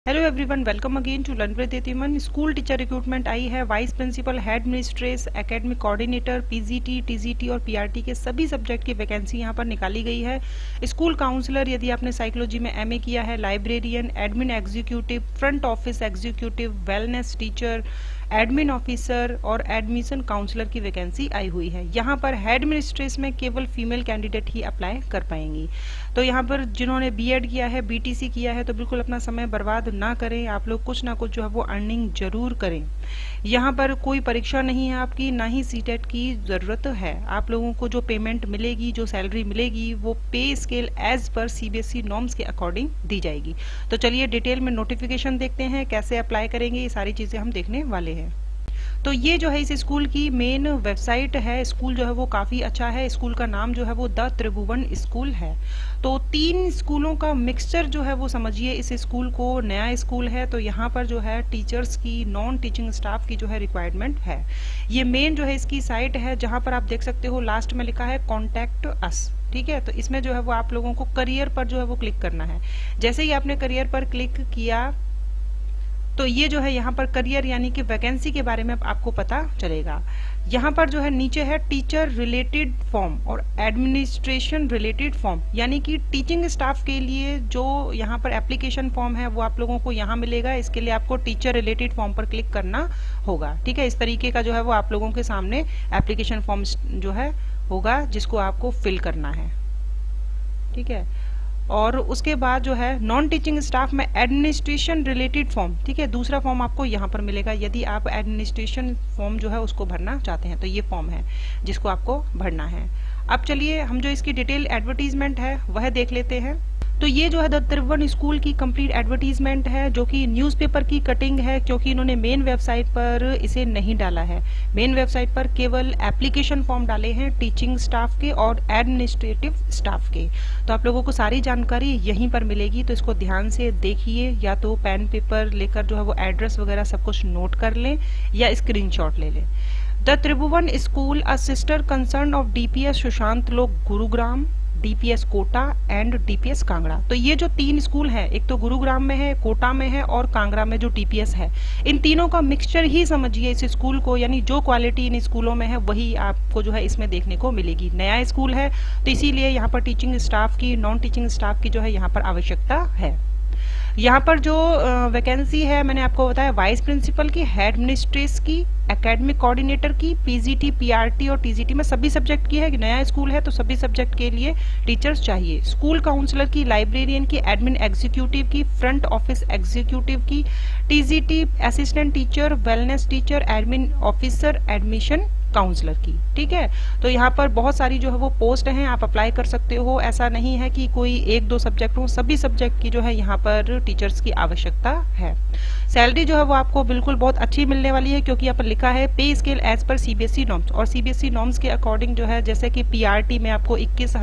Hello everyone, welcome again to learn with Yatiman. School teacher recruitment आई है। Vice principal, headmistress, academic coordinator, PGT, TGT और PRT के सभी subject की vacancy यहाँ पर निकाली गई है। स्कूल काउंसलर, यदि आपने साइकोलॉजी में एमए किया है, librarian, admin executive, front office executive, wellness teacher, admin officer और एडमिशन काउंसलर की वैकेंसी आई हुई है। यहाँ पर हेड मिनिस्ट्रेस में केवल फीमेल कैंडिडेट ही अप्लाई कर पाएंगी। तो यहाँ पर जिन्होंने बीएड किया है, बीटीसी किया है, तो बिल्कुल अपना समय बर्बाद ना करें। आप लोग कुछ ना कुछ जो है वो अर्निंग जरूर करें। यहाँ पर कोई परीक्षा नहीं है आपकी, ना ही सीटेट की जरूरत है। आप लोगों को जो पेमेंट मिलेगी, जो सैलरी मिलेगी, वो pay scale as per CBSE norms के अकॉर्डिंग दी जाएगी। तो चलिए डिटेल में नोटिफिकेशन देखते हैं, कैसे अप्लाई करेंगे, ये सारी चीजें हम देखने वाले हैं। तो ये जो है इस स्कूल की मेन वेबसाइट है। स्कूल जो है वो काफी अच्छा है। स्कूल का नाम जो है वो द त्रिभुवन स्कूल है। तो 3 स्कूलों का मिक्सचर जो है वो समझिए इस स्कूल को। नया स्कूल है तो यहाँ पर जो है टीचर्स की, नॉन टीचिंग स्टाफ की जो है रिक्वायरमेंट है। ये मेन जो है इसकी साइट है, जहाँ पर आप देख सकते हो लास्ट में लिखा है कॉन्टैक्ट अस। ठीक है, तो इसमें जो है वो आप लोगों को करियर पर जो है वो क्लिक करना है। जैसे ही आपने करियर पर क्लिक किया तो ये जो है यहाँ पर करियर यानी कि वैकेंसी के बारे में आपको पता चलेगा। यहाँ पर जो है नीचे है टीचर रिलेटेड फॉर्म और एडमिनिस्ट्रेशन रिलेटेड फॉर्म, यानी कि टीचिंग स्टाफ के लिए जो यहाँ पर एप्लीकेशन फॉर्म है वो आप लोगों को यहाँ मिलेगा। इसके लिए आपको टीचर रिलेटेड फॉर्म पर क्लिक करना होगा। ठीक है, इस तरीके का जो है वो आप लोगों के सामने एप्लीकेशन फॉर्म जो है होगा, जिसको आपको फिल करना है। ठीक है, और उसके बाद जो है नॉन टीचिंग स्टाफ में एडमिनिस्ट्रेशन रिलेटेड फॉर्म, ठीक है, दूसरा फॉर्म आपको यहाँ पर मिलेगा। यदि आप एडमिनिस्ट्रेशन फॉर्म जो है उसको भरना चाहते हैं तो ये फॉर्म है जिसको आपको भरना है। अब चलिए हम जो इसकी डिटेल एडवर्टीजमेंट है वह देख लेते हैं। तो ये जो है द त्रिभुवन स्कूल की कंप्लीट एडवर्टीजमेंट है, जो कि न्यूज़पेपर की कटिंग है, क्योंकि इन्होंने मेन वेबसाइट पर इसे नहीं डाला है। मेन वेबसाइट पर केवल एप्लीकेशन फॉर्म डाले हैं टीचिंग स्टाफ के और एडमिनिस्ट्रेटिव स्टाफ के। तो आप लोगों को सारी जानकारी यहीं पर मिलेगी, तो इसको ध्यान से देखिए। या तो पेन पेपर लेकर जो है वो एड्रेस वगैरह सब कुछ नोट कर लें या स्क्रीनशॉट ले लें। The Tribhuvan school, a sister concern of DPS Sushant Lok Gurugram, DPS Kota and DPS Kangra. तो ये जो 3 स्कूल हैं, एक तो गुरुग्राम में है, कोटा में है और कांगड़ा में जो डीपीएस है, इन तीनों का मिक्सचर ही समझिए इस स्कूल को। यानी जो क्वालिटी इन स्कूलों में है वही आपको जो है इसमें देखने को मिलेगी। नया स्कूल है तो इसीलिए यहाँ पर टीचिंग स्टाफ की, नॉन टीचिंग स्टाफ की जो है यहाँ पर आवश्यकता है। यहाँ पर जो वैकेंसी है मैंने आपको बताया, वाइस प्रिंसिपल की, हेड मिनिस्ट्रेस की, एकेडमिक कोऑर्डिनेटर की, पीजीटी, पीआरटी और टीजीटी में सभी सब्जेक्ट की है। नया स्कूल है तो सभी सब्जेक्ट के लिए टीचर्स चाहिए। स्कूल काउंसलर की, लाइब्रेरियन की, एडमिन एग्जीक्यूटिव की, फ्रंट ऑफिस एग्जीक्यूटिव की, TGT, assistant teacher, wellness teacher, admin officer, admission counsellor की। ठीक है, तो यहाँ पर बहुत सारी जो है वो पोस्ट हैं, आप अप्लाई कर सकते हो। ऐसा नहीं है कि कोई 1-2 सब्जेक्ट हो, सभी सब्जेक्ट की जो है यहाँ पर टीचर्स की आवश्यकता है। सैलरी जो है वो आपको बिल्कुल बहुत अच्छी मिलने वाली है, क्योंकि यहाँ पर लिखा है pay scale as per CBSE norms, और सीबीएसई नॉर्म्स के अकॉर्डिंग जो है, जैसे कि पीआरटी में आपको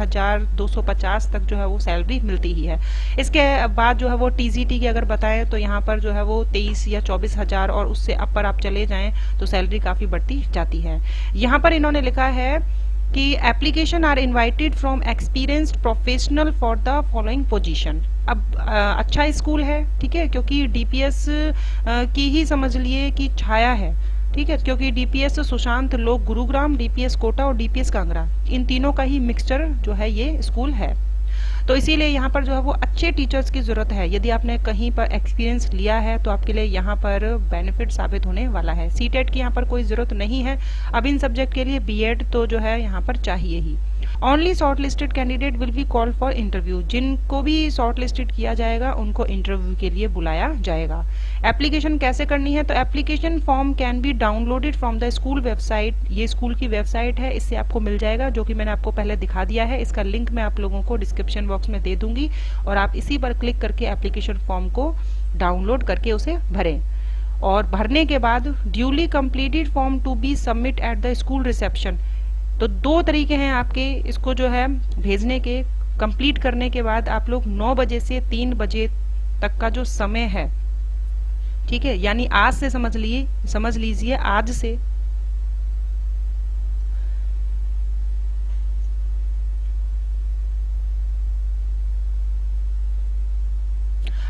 21,250 तक जो है वो सैलरी मिलती ही है। इसके बाद जो है वो टीजीटी की अगर बताएं तो यहाँ पर जो है वो 23 या 24,000 और उससे अपर आप चले जाएं तो सैलरी काफी बढ़ती जाती है। यहाँ पर इन्होंने लिखा है कि application are invited from experienced professional for the following position. अब अच्छा स्कूल है, ठीक है, क्योंकि डीपीएस की ही समझ लिए कि छाया है। ठीक है, क्योंकि डीपीएस सुशांत लोक गुरुग्राम, डीपीएस कोटा और डीपीएस कांगड़ा, इन तीनों का ही मिक्सचर जो है ये स्कूल है। तो इसीलिए यहाँ पर जो है वो अच्छे टीचर्स की जरूरत है। यदि आपने कहीं पर एक्सपीरियंस लिया है तो आपके लिए यहाँ पर बेनिफिट साबित होने वाला है। सीटेट की यहाँ पर कोई जरूरत नहीं है। अब इन सब्जेक्ट के लिए बीएड तो जो है यहाँ पर चाहिए ही। Only shortlisted candidate will be called for interview. जिनको भी शॉर्ट लिस्टेड किया जाएगा उनको इंटरव्यू के लिए बुलाया जाएगा। एप्लीकेशन कैसे करनी है, तो application form can be downloaded from the school website. ये स्कूल की वेबसाइट है, इससे आपको मिल जाएगा, जो कि मैंने आपको पहले दिखा दिया है। इसका लिंक मैं आप लोगों को डिस्क्रिप्शन बॉक्स में दे दूंगी और आप इसी पर क्लिक करके एप्लीकेशन फॉर्म को डाउनलोड करके उसे भरें। और भरने के बाद duly completed form to be submit at the school reception. तो 2 तरीके हैं आपके इसको जो है भेजने के। कंप्लीट करने के बाद आप लोग 9 बजे से 3 बजे तक का जो समय है, ठीक है, यानी आज से समझ लीजिए आज से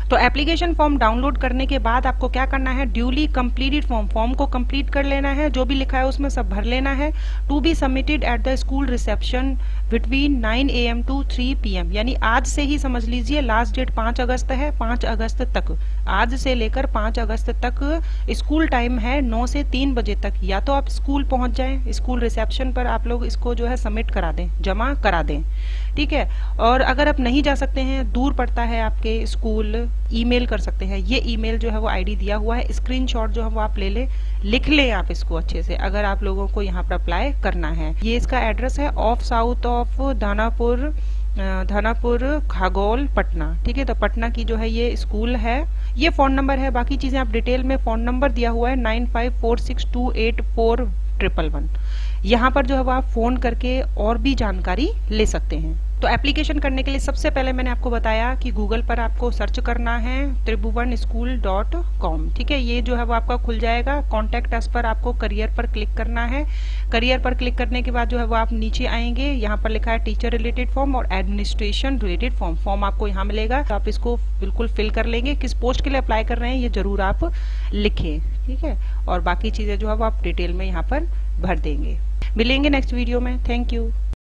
तो एप्लीकेशन फॉर्म डाउनलोड करने के बाद आपको क्या करना है, ड्यूली कंप्लीटेड फॉर्म को कंप्लीट कर लेना है, जो भी लिखा है उसमें सब भर लेना है। To be submitted at the school reception between 9 AM to 3 PM, यानी आज से ही समझ लीजिए, लास्ट डेट 5 अगस्त है। 5 अगस्त तक, आज से लेकर 5 अगस्त तक स्कूल टाइम है 9 से 3 बजे तक। या तो आप स्कूल पहुंच जाएं, स्कूल रिसेप्शन पर आप लोग इसको जो है सबमिट करा दें, जमा करा दें, ठीक है। और अगर आप नहीं जा सकते हैं, दूर पड़ता है आपके स्कूल, ईमेल कर सकते हैं। ये ईमेल जो है वो आईडी दिया हुआ है, स्क्रीनशॉट जो है वो आप ले लें, लिख लें आप इसको अच्छे से, अगर आप लोगों को यहाँ पर अप्लाई करना है। ये इसका एड्रेस है of south of Danapur Khagaul Patna, ठीक है। तो पटना की जो है ये स्कूल है। ये फोन नंबर है, बाकी चीजें आप डिटेल में, फोन नंबर दिया हुआ है 9546284111। यहाँ पर जो है वो आप फोन करके और भी जानकारी ले सकते हैं। तो एप्लीकेशन करने के लिए सबसे पहले मैंने आपको बताया कि गूगल पर आपको सर्च करना है tribhuvanschool.com, ठीक है। ये जो है वो आपका खुल जाएगा। कॉन्टैक्ट अस पर आपको करियर पर क्लिक करना है। करियर पर क्लिक करने के बाद जो है वो आप नीचे आएंगे, यहाँ पर लिखा है टीचर रिलेटेड फॉर्म और एडमिनिस्ट्रेशन रिलेटेड फॉर्म आपको यहाँ मिलेगा। तो आप इसको बिल्कुल फिल कर लेंगे। किस पोस्ट के लिए अप्लाई कर रहे हैं ये जरूर आप लिखें, ठीक है। और बाकी चीजें जो है वो आप डिटेल में यहाँ पर भर देंगे। मिलेंगे नेक्स्ट वीडियो में। Thank you.